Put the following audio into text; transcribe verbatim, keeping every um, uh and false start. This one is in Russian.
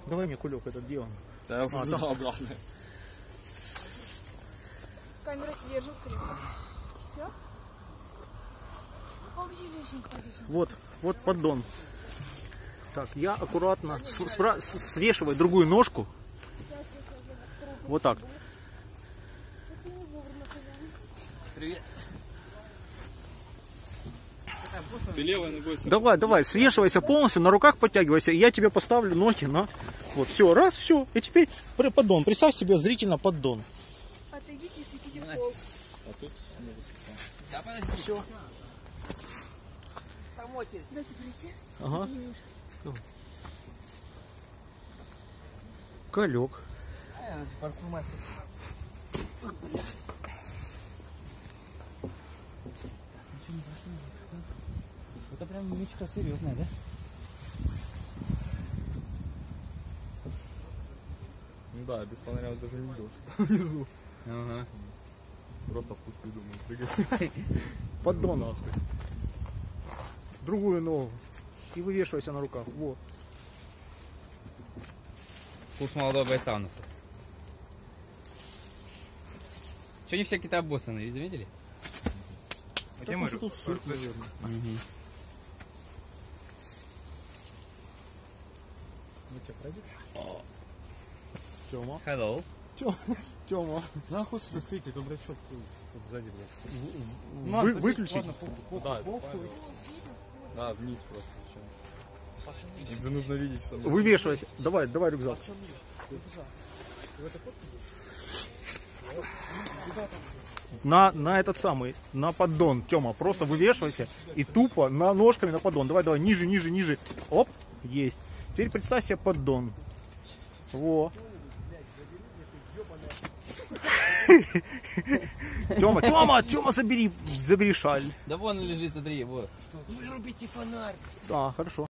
Давай мне кулек этот, где он? Да, я а, там обратно. Камера держит крепко. Все? А где лесенка? Вот, вот поддон. Так, я аккуратно спра- свешиваю другую ножку. Вот так. Привет. Ты левой ногой. Давай, давай, свешивайся полностью, на руках подтягивайся, и я тебе поставлю ноги на... Вот, все, раз, все. И теперь поддон. Представь себе зрительно поддон. Отойдите и светите в пол. А тут... Да, подожди. Все. Помочь. Дайте прийти. Ага. Колек. Это прям мечка серьезная, да? Ну да, без фонаря даже не идешь. Там внизу. Ага. Просто в кусты, думаю, прыгать. Поддон нахуй. Другую ногу. И вывешивайся на руках. Вот. Курс молодого бойца у нас. Что не все какие-то обоссанные, вы заметили? Так уж тут сыр, наверное. Угу. Ну тебя пройдешь? Тёма. Hello. Тёма. Тёма. Нахуй сюда светит, дурачок тут сзади, блядь. Вы, выключи. Да, да, вниз просто. Им же нужно видеть, что... Вывешивайся. Давай, давай рюкзак. На, на этот самый, на поддон, Тёма, просто вывешивайся и тупо на ножками на поддон. Давай, давай, ниже, ниже, ниже. Оп, есть. Теперь представь себе поддон. Во. Тёма, Тёма, Тёма, забери, забери шаль. Да вон он лежит, смотри, вот. Вырубите фонарь! Да, хорошо.